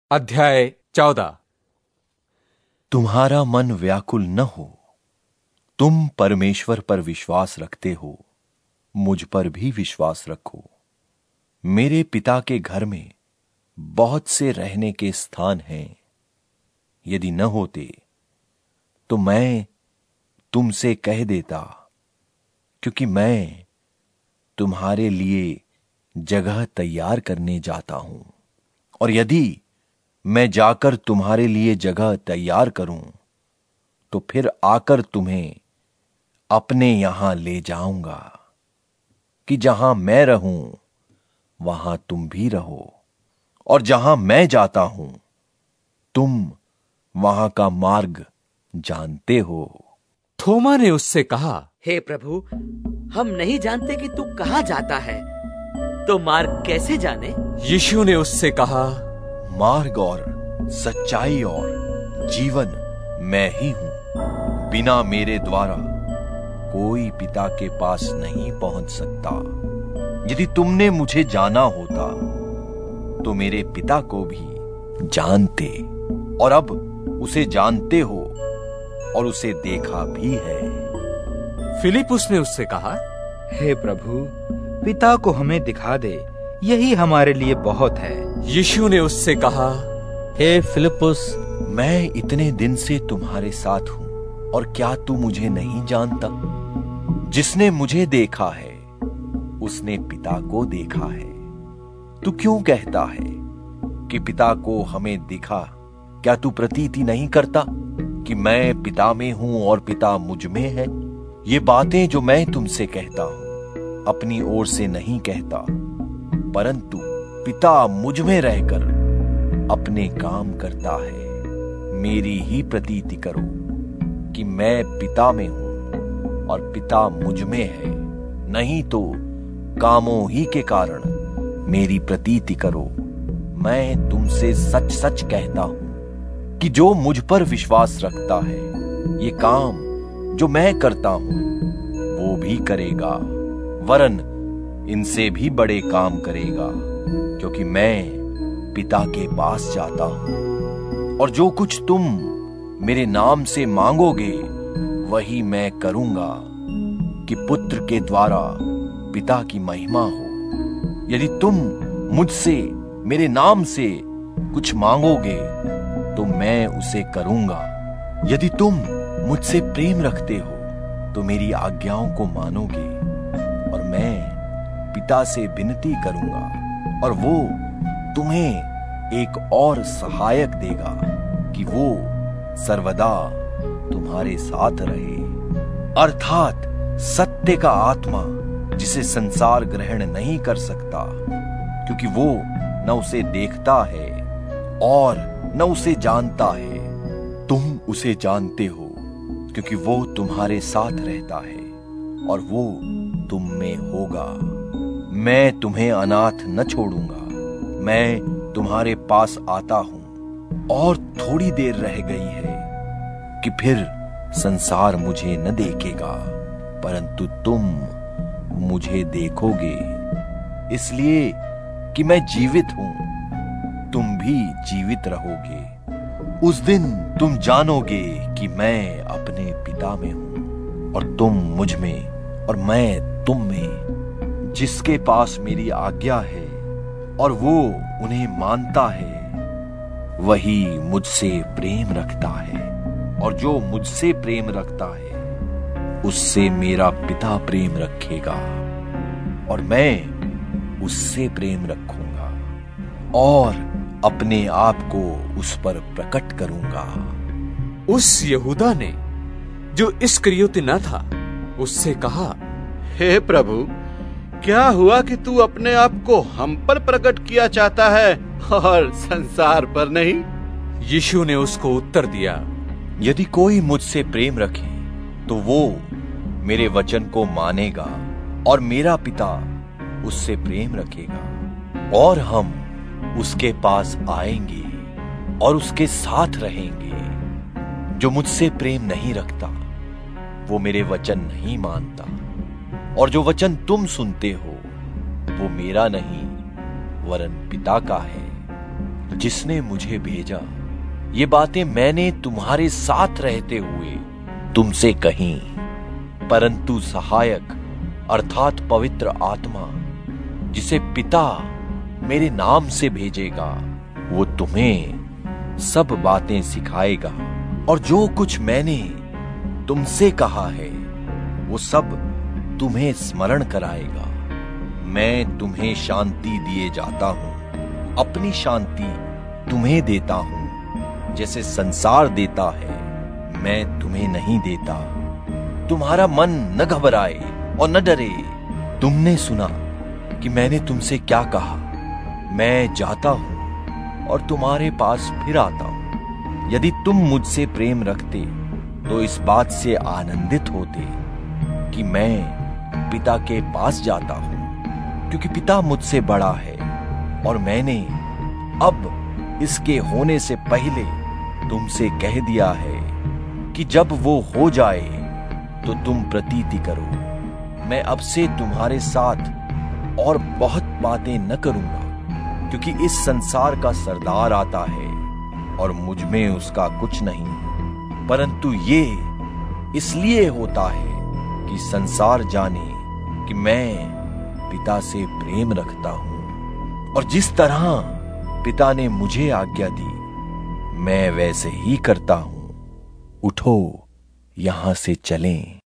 अध्याय 14। तुम्हारा मन व्याकुल न हो। तुम परमेश्वर पर विश्वास रखते हो, मुझ पर भी विश्वास रखो। मेरे पिता के घर में बहुत से रहने के स्थान हैं। यदि न होते तो मैं तुमसे कह देता, क्योंकि मैं तुम्हारे लिए जगह तैयार करने जाता हूं। और यदि मैं जाकर तुम्हारे लिए जगह तैयार करूं तो फिर आकर तुम्हें अपने यहां ले जाऊंगा, कि जहां मैं रहूं वहां तुम भी रहो। और जहां मैं जाता हूं तुम वहां का मार्ग जानते हो। थोमा ने उससे कहा, हे प्रभु, हम नहीं जानते कि तू कहां जाता है, तो मार्ग कैसे जाने? यीशु ने उससे कहा, मार्ग और सच्चाई और जीवन मैं ही हूं। बिना मेरे द्वारा कोई पिता के पास नहीं पहुंच सकता। यदि तुमने मुझे जाना होता तो मेरे पिता को भी जानते, और अब उसे जानते हो और उसे देखा भी है। फिलिपुस ने उससे कहा, हे प्रभु, पिता को हमें दिखा दे, यही हमारे लिए बहुत है। यीशु ने उससे कहा, हे फिलिपुस, मैं इतने दिन से तुम्हारे साथ हूं और क्या तू मुझे नहीं जानता? जिसने मुझे देखा है उसने पिता को देखा है। तू क्यों कहता है कि पिता को हमें दिखा? क्या तू प्रतीति नहीं करता कि मैं पिता में हूं और पिता मुझ में है? ये बातें जो मैं तुमसे कहता हूं अपनी ओर से नहीं कहता, परंतु पिता मुझ में रहकर अपने काम करता है। मेरी ही प्रतीति करो कि मैं पिता में हूं और पिता मुझ में है, नहीं तो कामों ही के कारण मेरी प्रतीति करो। मैं तुमसे सच सच कहता हूं कि जो मुझ पर विश्वास रखता है, ये काम जो मैं करता हूं वो भी करेगा, वरन इनसे भी बड़े काम करेगा, क्योंकि मैं पिता के पास जाता हूं। और जो कुछ तुम मेरे नाम से मांगोगे वही मैं करूंगा, कि पुत्र के द्वारा पिता की महिमा हो। यदि तुम मुझसे मेरे नाम से कुछ मांगोगे तो मैं उसे करूंगा। यदि तुम मुझसे प्रेम रखते हो तो मेरी आज्ञाओं को मानोगे। और मैं पिता से विनती करूंगा और वो तुम्हें एक और सहायक देगा, कि वो सर्वदा तुम्हारे साथ रहे, अर्थात सत्य का आत्मा, जिसे संसार ग्रहण नहीं कर सकता, क्योंकि वो न उसे देखता है और न उसे जानता है। तुम उसे जानते हो, क्योंकि वो तुम्हारे साथ रहता है और वो तुम में होगा। मैं तुम्हें अनाथ न छोड़ूंगा। मैं तुम्हारे पास आता हूं और थोड़ी देर रह गई है कि फिर संसार मुझे न देखेगा, परंतु तुम मुझे देखोगे, इसलिए कि मैं जीवित हूं, तुम भी जीवित रहोगे। उस दिन तुम जानोगे कि मैं अपने पिता में हूं और तुम मुझ में और मैं तुम में। जिसके पास मेरी आज्ञा है और वो उन्हें मानता है, वही मुझसे प्रेम रखता है, और जो मुझसे प्रेम रखता है उससे मेरा पिता प्रेम रखेगा, और मैं उससे प्रेम रखूंगा और अपने आप को उस पर प्रकट करूंगा। उस यहूदा ने, जो इस्करियोती न था, उससे कहा, हे प्रभु, क्या हुआ कि तू अपने आप को हम पर प्रकट किया चाहता है और संसार पर नहीं? यीशु ने उसको उत्तर दिया, यदि कोई मुझसे प्रेम रखे तो वो मेरे वचन को मानेगा, और मेरा पिता उससे प्रेम रखेगा, और हम उसके पास आएंगे और उसके साथ रहेंगे। जो मुझसे प्रेम नहीं रखता वो मेरे वचन नहीं मानता, और जो वचन तुम सुनते हो वो मेरा नहीं वरन पिता का है। जिसने मुझे भेजा। ये बातें मैंने तुम्हारे साथ रहते हुए तुमसे कहीं, परंतु सहायक अर्थात पवित्र आत्मा जिसे पिता मेरे नाम से भेजेगा, वो तुम्हें सब बातें सिखाएगा और जो कुछ मैंने तुमसे कहा है वो सब तुम्हें स्मरण कराएगा। मैं तुम्हें शांति दिए जाता हूं, अपनी शांति तुम्हें देता हूं। जैसे संसार देता है मैं तुम्हें नहीं देता। तुम्हारा मन न घबराए और न डरे। तुमने सुना कि मैंने तुमसे क्या कहा। मैं जाता हूं और तुम्हारे पास फिर आता हूं। यदि तुम मुझसे प्रेम रखते तो इस बात से आनंदित होते कि मैं पिता के पास जाता हूं, क्योंकि पिता मुझसे बड़ा है और मैंने अब इसके होने से पहले तुमसे कह दिया है कि जब वो हो जाए तो तुम प्रतीति करो। मैं अब से तुम्हारे साथ और बहुत बातें न करूंगा, क्योंकि इस संसार का सरदार आता है और मुझ में उसका कुछ नहीं, परंतु ये इसलिए होता है कि संसार जाने कि मैं पिता से प्रेम रखता हूं और जिस तरह पिता ने मुझे आज्ञा दी मैं वैसे ही करता हूं। उठो, यहां से चलें।